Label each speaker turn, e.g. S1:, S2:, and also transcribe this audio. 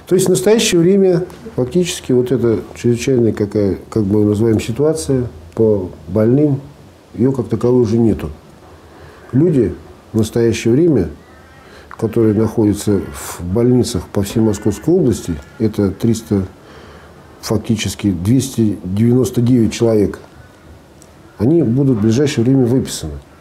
S1: То есть в настоящее время фактически вот эта чрезвычайная, как мы ее называем, ситуация по больным, ее как таковой уже нету. Люди в настоящее время, которые находятся в больницах по всей Московской области, это фактически 299 человек, они будут в ближайшее время выписаны.